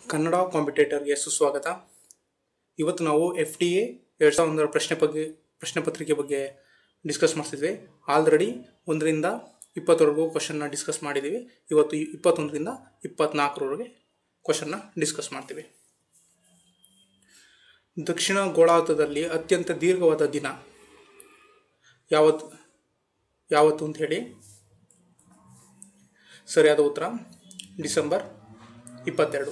ಕನ್ನಡ ಕಾಂಪಿಟೇಟರ್ಗೆ ಸುಸ್ವಾಗತ. ಇವತ್ತು ನಾವು FDA 2001 ಪ್ರಶ್ನೆ ಪತ್ರಿಕೆ ಬಗ್ಗೆ ಡಿಸ್ಕಸ್ ಮಾಡ್ತಿದ್ವಿ. ಆಲ್ರೆಡಿ 1ರಿಂದ 20ವರೆಗೂ ಕ್ವಶನ್ನ ಡಿಸ್ಕಸ್ ಮಾಡಿದ್ದೀವಿ. ಇವತ್ತು 21ರಿಂದ 24ವರೆಗೆ ಕ್ವಶನ್ನ ಡಿಸ್ಕಸ್ ಮಾಡ್ತೀವಿ. ದಕ್ಷಿಣ ಗೋಳಾರ್ಧದಲ್ಲಿ ಅತ್ಯಂತ ದೀರ್ಘವಾದ ದಿನ ಯಾವತ್ತು ಅಂತ ಹೇಳಿ. ಸರಿಯಾದ ಉತ್ತರ ಡಿಸೆಂಬರ್ 22.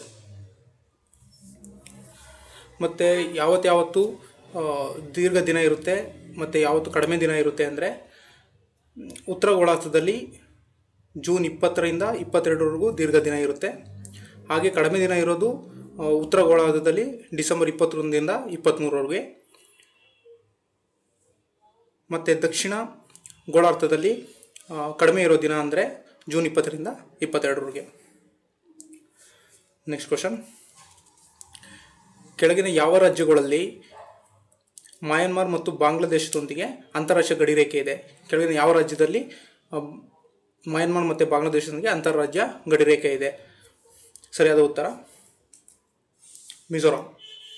ಮತ್ತು ಯಾವತ್ತು ದೀರ್ಘ ದಿನ ಇರುತ್ತೆ ಮತ್ತು ಯಾವತ್ತು ಕಡಿಮೆ ದಿನ ಇರುತ್ತೆ ಅಂದರೆ, ಉತ್ತರ ಗೋಳಾರ್ಧದಲ್ಲಿ ಜೂನ್ 20ರಿಂದ 22ವರೆಗೂ ದೀರ್ಘ ದಿನ ಇರುತ್ತೆ. ಹಾಗೆ ಕಡಿಮೆ ದಿನ ಇರೋದು ಉತ್ತರ ಗೋಳಾರ್ಧದಲ್ಲಿ ಡಿಸೆಂಬರ್ 21ರಿಂದ 23ವರೆಗೆ. ಮತ್ತು ದಕ್ಷಿಣ ಗೋಳಾರ್ಧದಲ್ಲಿ ಕಡಿಮೆ ಇರೋ ದಿನ ಅಂದರೆ ಜೂನ್ 20ರಿಂದ 22ವರೆಗೆ. Next question. ಕೆಳಗಿನ ಯಾವ ರಾಜ್ಯಗಳಲ್ಲಿ ಮಯನ್ಮಾರ್ ಮತ್ತು ಬಾಂಗ್ಲಾದೇಶದೊಂದಿಗೆ ಅಂತಾರಾಷ್ಟ್ರೀಯ ಗಡಿರೇಖೆ ಇದೆ? ಕೆಳಗಿನ ಯಾವ ರಾಜ್ಯದಲ್ಲಿ ಮಯನ್ಮಾರ್ ಮತ್ತು ಬಾಂಗ್ಲಾದೇಶದೊಂದಿಗೆ ಅಂತಾರಾಜ್ಯ ಗಡಿರೇಖೆ ಇದೆ? ಸರಿಯಾದ ಉತ್ತರ ಮಿಜೋರಾಂ.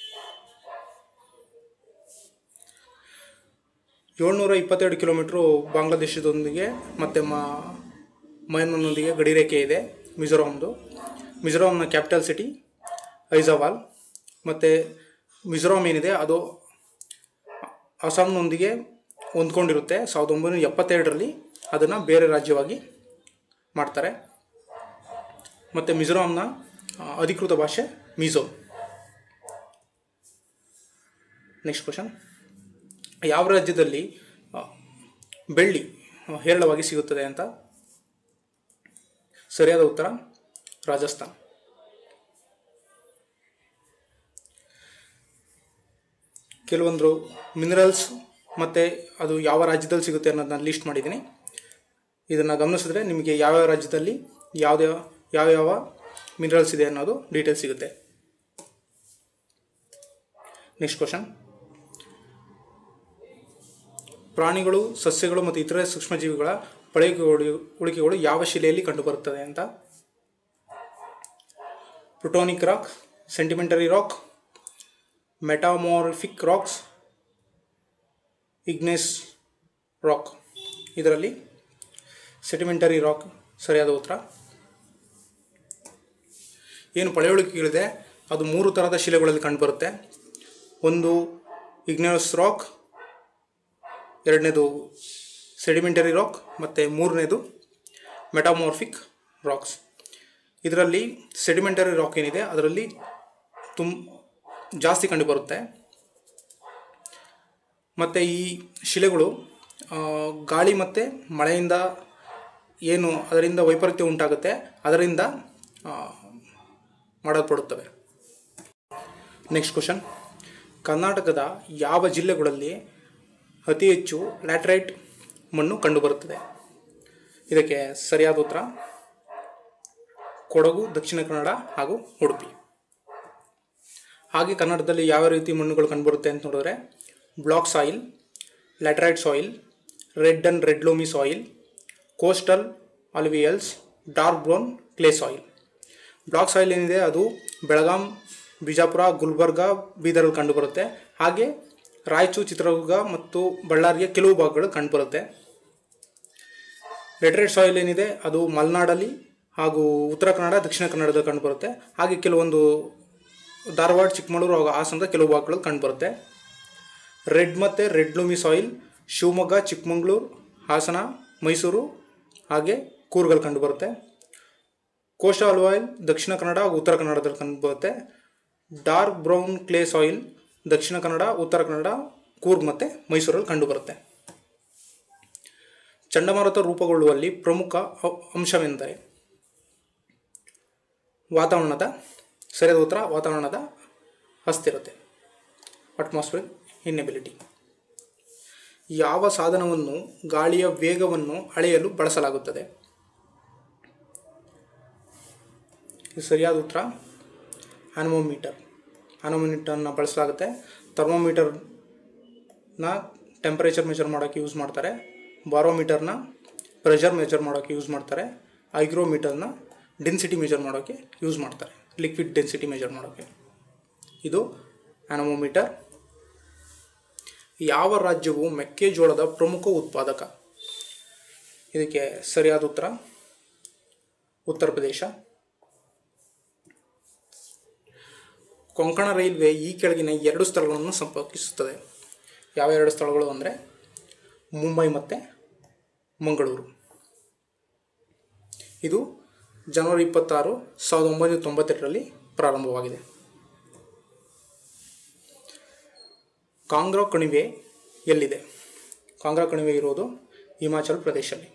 722 ಕಿಲೋಮೀಟ್ರು ಬಾಂಗ್ಲಾದೇಶದೊಂದಿಗೆ ಮತ್ತು ಮಯನ್ಮಾರ್ನೊಂದಿಗೆ ಗಡಿರೇಖೆ ಇದೆ ಮಿಜೋರಾಂದು. ಮಿಜೋರಾಂನ ಕ್ಯಾಪಿಟಲ್ ಸಿಟಿ ಐಜವಾಲ್. ಮತ್ತು ಮಿಜೋರಾಂ ಏನಿದೆ ಅದು ಅಸ್ಸಾಂನೊಂದಿಗೆ ಹೊಂದ್ಕೊಂಡಿರುತ್ತೆ. 1972ರಲ್ಲಿ ಅದನ್ನು ಬೇರೆ ರಾಜ್ಯವಾಗಿ ಮಾಡ್ತಾರೆ. ಮತ್ತು ಮಿಜೋರಾಂನ ಅಧಿಕೃತ ಭಾಷೆ ಮಿಜೋ. Next question. ಯಾವ ರಾಜ್ಯದಲ್ಲಿ ಬೆಳ್ಳಿ ಹೇರಳವಾಗಿ ಸಿಗುತ್ತದೆ ಅಂತ? ಸರಿಯಾದ ಉತ್ತರ ರಾಜಸ್ಥಾನ್. ಕೆಲವೊಂದು ಮಿನರಲ್ಸ್ ಮತ್ತು ಅದು ಯಾವ ರಾಜ್ಯದಲ್ಲಿ ಸಿಗುತ್ತೆ ಅನ್ನೋದನ್ನ ಲಿಸ್ಟ್ ಮಾಡಿದ್ದೀನಿ. ಇದನ್ನು ಗಮನಿಸಿದ್ರೆ ನಿಮಗೆ ಯಾವ್ಯಾವ ರಾಜ್ಯದಲ್ಲಿ ಯಾವ್ಯಾವ ಮಿನರಲ್ಸ್ ಇದೆ ಅನ್ನೋದು ಡೀಟೇಲ್ಸ್ ಸಿಗುತ್ತೆ. Next question. ಪ್ರಾಣಿಗಳು, ಸಸ್ಯಗಳು ಮತ್ತು ಇತರೆ ಸೂಕ್ಷ್ಮಜೀವಿಗಳ ಉಳಿಕೆಗಳು ಯಾವ ಶಿಲೆಯಲ್ಲಿ ಕಂಡುಬರುತ್ತದೆ ಅಂತ? Plutonic rock, sedimentary rock, metamorphic rocks, igneous rock. ಇದರಲ್ಲಿ ಸೆಡಿಮೆಂಟರಿ ರಾಕ್ ಸರಿಯಾದ ಉತ್ತರ. ಏನು ಪಳೆಯುಳಿಕೆಗಳಿದೆ ಅದು 3 ಥರದ ಶಿಲೆಗಳಲ್ಲಿ ಕಂಡುಬರುತ್ತೆ. ಒಂದು ಇಗ್ನೇಸ್ ರಾಕ್, ಎರಡನೇದು ಸೆಡಿಮೆಂಟರಿ ರಾಕ್ ಮತ್ತು ಮೂರನೇದು ಮೆಟಾಮಾರ್ಫಿಕ್ ರಾಕ್ಸ್. ಇದರಲ್ಲಿ ಸೆಡಿಮೆಂಟರಿ ರಾಕ್ ಏನಿದೆ ಅದರಲ್ಲಿ ಜಾಸ್ತಿ ಕಂಡುಬರುತ್ತೆ. ಮತ್ತು ಈ ಶಿಲೆಗಳು ಗಾಳಿ ಮತ್ತು ಮಳೆಯಿಂದ ಏನು ಅದರಿಂದ ವೈಪರೀತ್ಯ ಉಂಟಾಗುತ್ತೆ ಅದರಿಂದ ಮಾಡಲ್ಪಡುತ್ತವೆ. Next question. ಕರ್ನಾಟಕದ ಯಾವ ಜಿಲ್ಲೆಗಳಲ್ಲಿ ಅತಿ ಹೆಚ್ಚು ಲ್ಯಾಟರೈಟ್ ಮಣ್ಣು ಕಂಡುಬರುತ್ತದೆ? ಇದಕ್ಕೆ ಸರಿಯಾದ ಉತ್ತರ ಕೊಡಗು, ದಕ್ಷಿಣ ಕನ್ನಡ ಹಾಗೂ ಉಡುಪಿ. ಹಾಗೆ ಕನ್ನಡದಲ್ಲಿ ಯಾವ ರೀತಿ ಮಣ್ಣುಗಳು ಕಂಡುಬರುತ್ತೆ ಅಂತ ನೋಡಿದ್ರೆ, black soil, laterite soil, red and red loamy soil, coastal alluvials, dark brown clay soil. Black soil ಏನಿದೆ ಅದು ಬೆಳಗಾಂ, ಬಿಜಾಪುರ, ಗುಲ್ಬರ್ಗ, ಬೀದರಲ್ಲಿ ಕಂಡುಬರುತ್ತೆ. ಹಾಗೆ ರಾಯಚೂರು, ಚಿತ್ರದುರ್ಗ ಮತ್ತು ಬಳ್ಳಾರಿಯ ಕೆಲವು ಭಾಗಗಳು ಕಂಡುಬರುತ್ತೆ. ಲ್ಯಾಟರೈಟ್ ಸಾಯಿಲ್ ಏನಿದೆ ಅದು ಮಲೆನಾಡಲ್ಲಿ ಹಾಗೂ ಉತ್ತರ ಕನ್ನಡ, ದಕ್ಷಿಣ ಕನ್ನಡದಲ್ಲಿ ಕಂಡುಬರುತ್ತೆ. ಹಾಗೆ ಕೆಲವೊಂದು ಧಾರವಾಡ, ಚಿಕ್ಕಮಗಳೂರು ಹಾಗೂ ಹಾಸನದ ಕೆಲವು ಭಾಗಗಳು ಕಂಡುಬರುತ್ತೆ. ರೆಡ್ ಮತ್ತು red loamy soil Shivamogga, Chikkamagaluru, Hassan, Mysuru ಹಾಗೆ ಕೂರ್ಗಲ್ಲಿ ಕಂಡುಬರುತ್ತೆ. ಕೋಸ್ಟಲ್ ಅಲ್ವಾಯಿಲ್ ದಕ್ಷಿಣ ಕನ್ನಡ ಹಾಗೂ ಉತ್ತರ ಕನ್ನಡದಲ್ಲಿ ಕಂಡುಬರುತ್ತೆ. Dark brown clay soil Dakshina Kannada, Uttara Kannada, Coorg ಮತ್ತು ಮೈಸೂರಲ್ಲಿ ಕಂಡುಬರುತ್ತೆ. ಚಂಡಮಾರುತ ರೂಪುಗೊಳ್ಳುವಲ್ಲಿ ಪ್ರಮುಖ ಅಂಶವೆಂದರೆ ಸರಿಯಾದ ಉತ್ತರ ವಾತಾವರಣದ ಅಸ್ಥಿರತೆ, ಅಟ್ಮಾಸ್ಫಿಯರ್ ಇನ್ಎಬಿಲಿಟಿ. ಯಾವ ಸಾಧನವನ್ನು ಗಾಳಿಯ ವೇಗವನ್ನು ಅಳೆಯಲು ಬಳಸಲಾಗುತ್ತದೆ? ಸರಿಯಾದ ಉತ್ತರ ಆನೋಮೀಟರ್ನ ಬಳಸಲಾಗುತ್ತೆ. ಥರ್ಮೋಮೀಟರ್ನ ಟೆಂಪರೇಚರ್ ಮೆಜರ್ ಮಾಡೋಕ್ಕೆ ಯೂಸ್ ಮಾಡ್ತಾರೆ. ಬಾರೋಮೀಟರ್ನ ಪ್ರೆಷರ್ ಮೆಜರ್ ಮಾಡೋಕ್ಕೆ ಯೂಸ್ ಮಾಡ್ತಾರೆ. ಹೈಗ್ರೋಮೀಟರ್ನ ಡೆನ್ಸಿಟಿ ಮೆಜರ್ ಮಾಡೋಕ್ಕೆ ಯೂಸ್ ಮಾಡ್ತಾರೆ. ಲಿಕ್ವಿಡ್ ಡೆನ್ಸಿಟಿ ಮೆಜರ್ ಮಾಡೋಕ್ಕೆ. ಇದು ಅನಮೋಮೀಟರ್. ಯಾವ ರಾಜ್ಯವು ಮೆಕ್ಕೆಜೋಳದ ಪ್ರಮುಖ ಉತ್ಪಾದಕ? ಇದಕ್ಕೆ ಸರಿಯಾದ ಉತ್ತರ ಉತ್ತರ ಪ್ರದೇಶ. ಕೊಂಕಣ ರೈಲ್ವೆ ಈ ಕೆಳಗಿನ 2 ಸ್ಥಳಗಳನ್ನು ಸಂಪರ್ಕಿಸುತ್ತದೆ. ಯಾವ 2 ಸ್ಥಳಗಳು ಅಂದರೆ ಮುಂಬೈ ಮತ್ತು ಮಂಗಳೂರು. ಇದು ಜನವರಿ 26, 1992ರಲ್ಲಿ ಪ್ರಾರಂಭವಾಗಿದೆ. ಕಾಂಗ್ರಾ ಕಣಿವೆ ಎಲ್ಲಿದೆ? ಕಾಂಗ್ರಾ ಕಣಿವೆ ಇರೋದು ಹಿಮಾಚಲ್ ಪ್ರದೇಶದಲ್ಲಿ.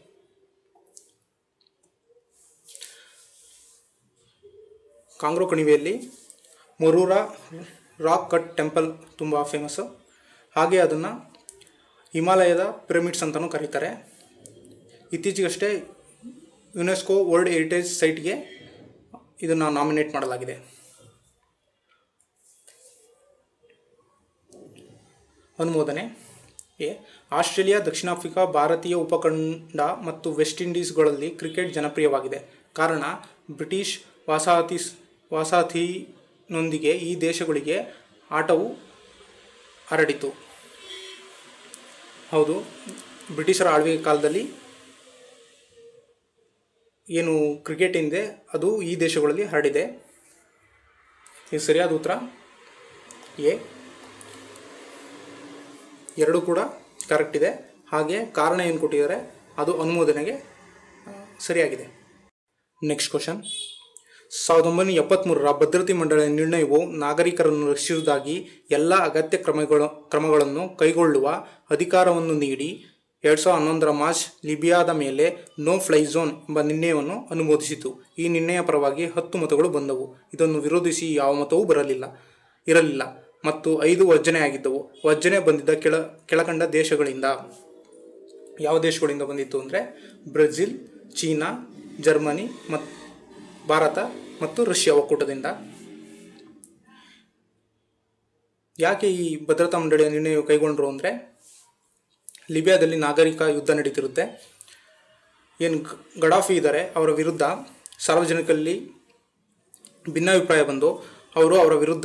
ಕಾಂಗ್ರಾ ಕಣಿವೆಯಲ್ಲಿ ಮರೂರಾ ರಾಕ್ ಕಟ್ ಟೆಂಪಲ್ ತುಂಬ ಫೇಮಸ್ಸು. ಹಾಗೆ ಅದನ್ನು ಹಿಮಾಲಯದ ಪಿರಮಿಡ್ಸ್ ಅಂತಲೂ ಕರೀತಾರೆ. ಇತ್ತೀಚೆಗಷ್ಟೇ ಯುನೆಸ್ಕೋ ವರ್ಲ್ಡ್ ಹೆರಿಟೇಜ್ ಸೈಟ್ಗೆ ಇದನ್ನು ನಾಮಿನೇಟ್ ಮಾಡಲಾಗಿದೆ. ಅನುಮೋದನೆ. ಆಸ್ಟ್ರೇಲಿಯಾ, ದಕ್ಷಿಣ ಆಫ್ರಿಕಾ, ಭಾರತೀಯ ಉಪಖಂಡ ಮತ್ತು ವೆಸ್ಟ್ ಇಂಡೀಸ್ಗಳಲ್ಲಿ ಕ್ರಿಕೆಟ್ ಜನಪ್ರಿಯವಾಗಿದೆ. ಕಾರಣ ಬ್ರಿಟಿಷ್ ವಸಾಹತಿನೊಂದಿಗೆ ಈ ದೇಶಗಳಿಗೆ ಆಟವು ಹರಡಿತು. ಹೌದು, ಬ್ರಿಟಿಷರ ಆಳ್ವಿಕೆ ಕಾಲದಲ್ಲಿ ಏನು ಕ್ರಿಕೆಟ್ ಏನಿದೆ ಅದು ಈ ದೇಶಗಳಲ್ಲಿ ಹರಡಿದೆ. ಇದು ಸರಿಯಾದ ಉತ್ತರ ಎ. 2 ಕೂಡ ಕರೆಕ್ಟ್ ಇದೆ. ಹಾಗೆ ಕಾರಣ ಏನು ಕೊಟ್ಟಿದ್ದಾರೆ ಅದು ಅನುಮೋದನೆಗೆ ಸರಿಯಾಗಿದೆ. Next question. 1973ರ ಭದ್ರತಾ ಮಂಡಳಿಯ ನಿರ್ಣಯವು ನಾಗರಿಕರನ್ನು ರಕ್ಷಿಸುವುದಾಗಿ ಎಲ್ಲ ಅಗತ್ಯ ಕ್ರಮಗಳನ್ನು ಕೈಗೊಳ್ಳುವ ಅಧಿಕಾರವನ್ನು ನೀಡಿ 2011ರ ಮಾರ್ಚ್ ಲಿಬಿಯಾದ ಮೇಲೆ ನೋ ಫ್ಲೈ ಝೋನ್ ಎಂಬ ನಿರ್ಣಯವನ್ನು ಅನುಮೋದಿಸಿತು. ಈ ನಿರ್ಣಯ ಪರವಾಗಿ 10 ಮತಗಳು ಬಂದವು. ಇದನ್ನು ವಿರೋಧಿಸಿ ಯಾವ ಮತವೂ ಇರಲಿಲ್ಲ ಮತ್ತು 5 ವರ್ಜನೆಯಾಗಿದ್ದವು. ವರ್ಜನೆ ಬಂದಿದ್ದ ಕೆಳಕಂಡ ದೇಶಗಳಿಂದ. ಯಾವ ದೇಶಗಳಿಂದ ಬಂದಿತ್ತು ಅಂದರೆ ಬ್ರೆಜಿಲ್, ಚೀನಾ, ಜರ್ಮನಿ, ಭಾರತ ಮತ್ತು ರಷ್ಯಾ ಒಕ್ಕೂಟದಿಂದ. ಯಾಕೆ ಈ ಭದ್ರತಾ ಮಂಡಳಿಯ ನಿರ್ಣಯ ಕೈಗೊಂಡರು ಅಂದರೆ ಲಿಬಿಯಾದಲ್ಲಿ ನಾಗರಿಕ ಯುದ್ಧ ನಡೀತಿರುತ್ತೆ. ಏನು ಗಡಾಫಿ ಇದ್ದಾರೆ ಅವರ ವಿರುದ್ಧ ಸಾರ್ವಜನಿಕರಲ್ಲಿ ಭಿನ್ನಾಭಿಪ್ರಾಯ ಬಂದು ಅವರು ಅವರ ವಿರುದ್ಧ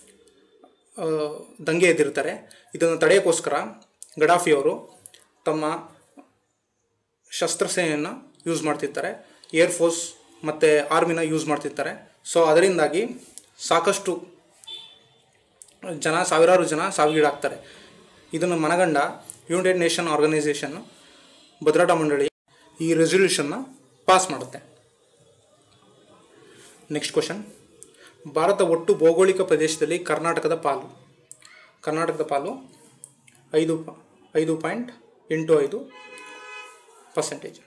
ದಂಗೆ ಎದ್ದಿರ್ತಾರೆ. ಇದನ್ನು ತಡೆಯೋಕ್ಕೋಸ್ಕರ ಗಡಾಫಿಯವರು ತಮ್ಮ ಶಸ್ತ್ರಸೇನೆಯನ್ನು ಯೂಸ್ ಮಾಡ್ತಿರ್ತಾರೆ, ಏರ್ಫೋರ್ಸ್ ಮತ್ತು ಆರ್ಮಿನ ಯೂಸ್ ಮಾಡ್ತಿರ್ತಾರೆ. ಸೊ ಅದರಿಂದಾಗಿ ಸಾಕಷ್ಟು ಸಾವಿರಾರು ಜನ ಸಾವಿಗೀಡಾಗ್ತಾರೆ. ಇದನ್ನು ಮನಗಂಡ ಯುನೈಟೆಡ್ ನೇಷನ್ ಆರ್ಗನೈಸೇಷನ್ ಭದ್ರತಾ ಮಂಡಳಿ ಈ ರೆಸಲ್ಯೂಷನ್ನ ಪಾಸ್ ಮಾಡುತ್ತೆ. Next question. ಭಾರತ ಒಟ್ಟು ಭೌಗೋಳಿಕ ಪ್ರದೇಶದಲ್ಲಿ ಕರ್ನಾಟಕದ ಪಾಲು 5.85%.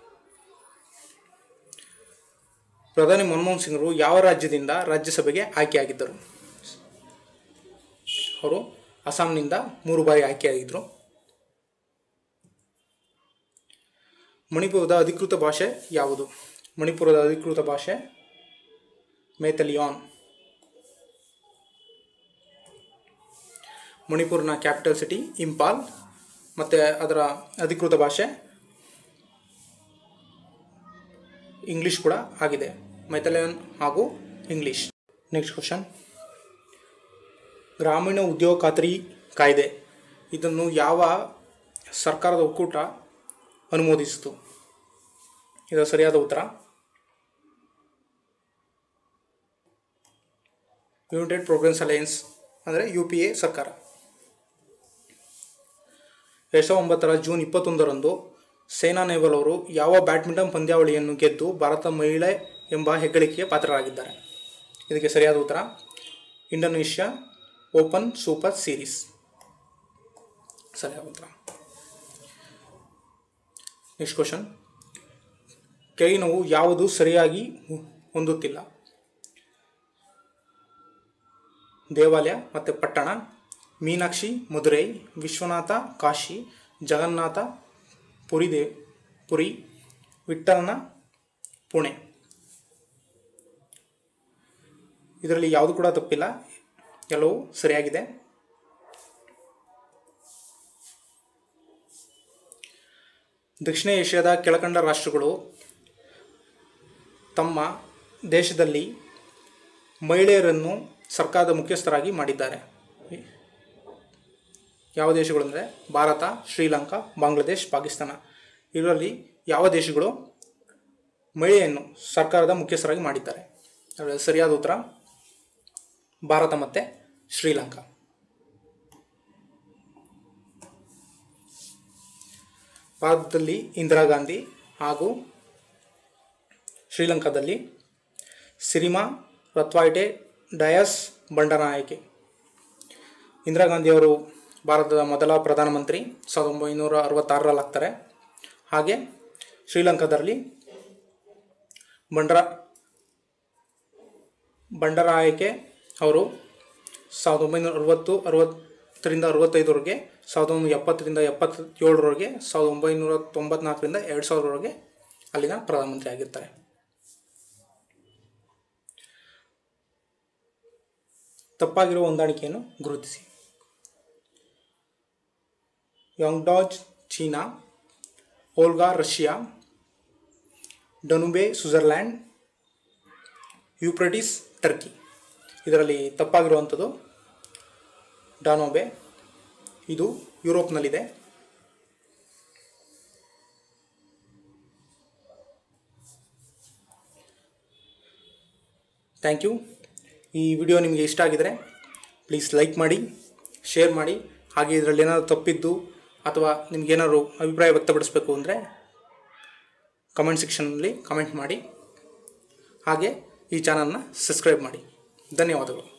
ಪ್ರಧಾನಿ ಮನಮೋಹನ್ ಸಿಂಗ್ರು ಯಾವ ರಾಜ್ಯದಿಂದ ರಾಜ್ಯಸಭೆಗೆ ಆಯ್ಕೆಯಾಗಿದ್ದರು? ಅವರು ಅಸ್ಸಾಂನಿಂದ 3 ಬಾರಿ ಆಯ್ಕೆಯಾಗಿದ್ದರು. ಮಣಿಪುರದ ಅಧಿಕೃತ ಭಾಷೆ ಯಾವುದು? ಮಣಿಪುರದ ಅಧಿಕೃತ ಭಾಷೆ ಮೈಥಿಲಿಯಾನ್. ಮಣಿಪುರ್ನ ಕ್ಯಾಪಿಟಲ್ ಸಿಟಿ ಇಂಪಾಲ್ ಮತ್ತು ಅದರ ಅಧಿಕೃತ ಭಾಷೆ ಇಂಗ್ಲೀಷ್ ಕೂಡ ಆಗಿದೆ. ಮೈಥಿಲಿಯಾನ್ ಹಾಗೂ ಇಂಗ್ಲೀಷ್. Next question. ಗ್ರಾಮೀಣ ಉದ್ಯೋಗ ಖಾತ್ರಿ ಕಾಯ್ದೆ ಇದನ್ನು ಯಾವ ಸರ್ಕಾರದ ಒಕ್ಕೂಟ ಅನುಮೋದಿಸಿತು? ಇದು ಸರಿಯಾದ ಉತ್ತರ ಯುನೈಟೆಡ್ ಪ್ರೋಗ್ರೆಸ್ ಅಲಯನ್ಸ್ ಅಂದರೆ UPA ಸರ್ಕಾರ. 2009ರ ಜೂನ್ 21ರಂದು ಸೈನಾ ನೆಹ್ವಾಲ್ ಅವರು ಯಾವ ಬ್ಯಾಡ್ಮಿಂಟನ್ ಪಂದ್ಯಾವಳಿಯನ್ನು ಗೆದ್ದು ಭಾರತ ಮಹಿಳೆ ಎಂಬ ಹೆಗ್ಗಳಿಕೆಗೆ ಪಾತ್ರರಾಗಿದ್ದಾರೆ? ಇದಕ್ಕೆ ಸರಿಯಾದ ಉತ್ತರ ಇಂಡೋನೇಷ್ಯಾ ಓಪನ್ ಸೂಪರ್ ಸೀರೀಸ್. ಸರಿಯಾದ ಉತ್ತರ. Next question. ಕೆಳಗಿನವು ಯಾವುದು ಸರಿಯಾಗಿ ಹೊಂದುತ್ತಿಲ್ಲ? ದೇವಾಲಯ ಮತ್ತು ಪಟ್ಟಣ, ಮೀನಾಕ್ಷಿ ಮಧುರೈ, ವಿಶ್ವನಾಥ ಕಾಶಿ, ಜಗನ್ನಾಥ ಪುರಿ, ವಿಠ್ಠಲನ ಪುಣೆ. ಇದರಲ್ಲಿ ಯಾವುದು ಕೂಡ ತಪ್ಪಿಲ್ಲ, ಎಲ್ಲವೂ ಸರಿಯಾಗಿದೆ. ದಕ್ಷಿಣ ಏಷ್ಯಾದ ಕೆಳಕಂಡ ರಾಷ್ಟ್ರಗಳು ತಮ್ಮ ದೇಶದಲ್ಲಿ ಮಹಿಳೆಯರನ್ನು ಸರ್ಕಾರದ ಮುಖ್ಯಸ್ಥರಾಗಿ ಮಾಡಿದ್ದಾರೆ. ಯಾವ ದೇಶಗಳು ಅಂದರೆ ಭಾರತ, ಶ್ರೀಲಂಕಾ, ಬಾಂಗ್ಲಾದೇಶ್, ಪಾಕಿಸ್ತಾನ. ಇದರಲ್ಲಿ ಯಾವ ದೇಶಗಳು ಮಹಿಳೆಯನ್ನು ಸರ್ಕಾರದ ಮುಖ್ಯಸ್ಥರಾಗಿ ಮಾಡಿದ್ದಾರೆ? ಅದರಲ್ಲಿ ಸರಿಯಾದ ಉತ್ತರ ಭಾರತ ಮತ್ತು ಶ್ರೀಲಂಕಾ. ಭಾರತದಲ್ಲಿ ಇಂದಿರಾ ಗಾಂಧಿ ಹಾಗೂ ಶ್ರೀಲಂಕಾದಲ್ಲಿ ಸಿರಿಮಾ ರತ್ವಾಯ್ಟೆ ಡಯಸ್ ಬಂಡನಾಯಕೆ. ಇಂದಿರಾ ಗಾಂಧಿಯವರು ಭಾರತದ ಮೊದಲ ಪ್ರಧಾನಮಂತ್ರಿ 1966ರಲ್ಲಿ ಆಗ್ತಾರೆ. ಹಾಗೆ ಶ್ರೀಲಂಕಾದಲ್ಲಿ ಬಂಡರಾಯಕೆ ಅವರು 1960ರಿಂದ 65ವರೆಗೆ, 1970ರಿಂದ 77ರವರೆಗೆ, 1994ರಿಂದ 2000ರವರೆಗೆ ಅಲ್ಲಿನ ಪ್ರಧಾನಮಂತ್ರಿ ಆಗಿರ್ತಾರೆ. ತಪ್ಪಾಗಿರುವ ಹೊಂದಾಣಿಕೆಯನ್ನು ಗುರುತಿಸಿ. Yangtze China, Volga Russia, Danube Switzerland, Euphrates Turkey. ಇದರಲ್ಲಿ ತಪ್ಪಾಗಿರುವಂಥದ್ದು ಡಾನೋಬೆ. ಇದು ಯುರೋಪ್ನಲ್ಲಿದೆ. Thank you. ಈ ವಿಡಿಯೋ ನಿಮಗೆ ಇಷ್ಟ ಆಗಿದರೆ ಪ್ಲೀಸ್ ಲೈಕ್ ಮಾಡಿ, ಶೇರ್ ಮಾಡಿ. ಹಾಗೆ ಇದರಲ್ಲಿ ಏನಾದರೂ ತಪ್ಪಿದ್ದು ಅಥವಾ ನಿಮಗೇನಾದ್ರು ಅಭಿಪ್ರಾಯ ವ್ಯಕ್ತಪಡಿಸಬೇಕು ಅಂದರೆ ಕಮೆಂಟ್ ಸೆಕ್ಷನ್ನಲ್ಲಿ ಕಮೆಂಟ್ ಮಾಡಿ. ಹಾಗೆ ಈ ಚಾನಲ್ನ ಸಬ್ಸ್ಕ್ರೈಬ್ ಮಾಡಿ. ಧನ್ಯವಾದಗಳು.